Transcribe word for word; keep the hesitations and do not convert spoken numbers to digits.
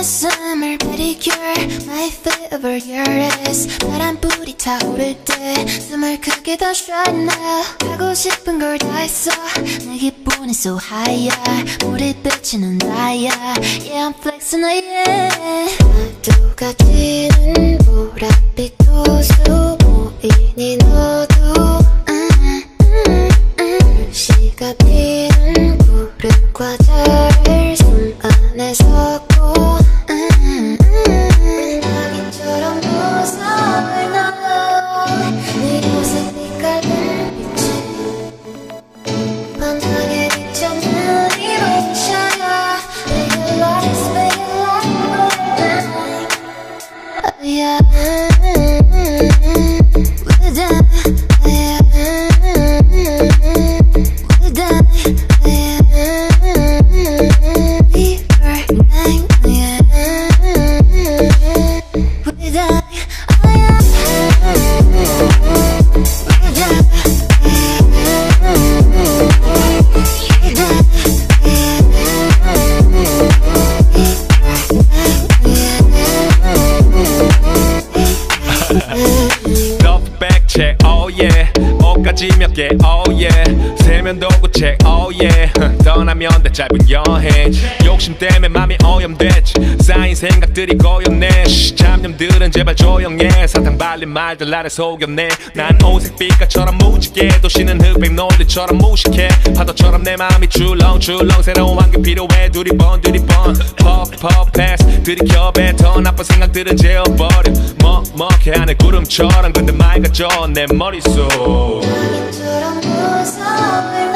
summer pedicure My favorite year is 바람불이 타오를 때 숨을 크게 더 쉬어 now 하고 싶은 걸 다 했어 내 기분이 so high 우리 비치는 나야 Yeah I'm flexing yeah 파도가 치는 보랏빛 호수 보이니 너도 시가 피는 푸른 과자를 손 안에 섞고 낙인처럼 무서울 너 네 모습 빛깔은 빛이 반짝이 비춰는 이루셔야 Baby light is baby light oh yeah with that yeah check, oh yeah 옷까지 몇 개, oh yeah 세면도 구책, oh yeah 떠나면 돼 짧은 여행 욕심 때문에 맘이 오염됐지 쌓인 생각들이 고였네 잡념들은 제발 조용해 사탕 발린 말들 나를 속였네 난 오색 빛깔처럼 무지개 도시는 흑백 논리처럼 무식해 파도처럼 내 마음이 출렁출렁 새로운 환경 필요해 두리번 두리번 pop pop pass 들이켜 뱉어 나쁜 생각들은 재워버려 먹먹해 하늘 구름처럼 근데 맑아져 내 머릿속 낙인처럼 무서울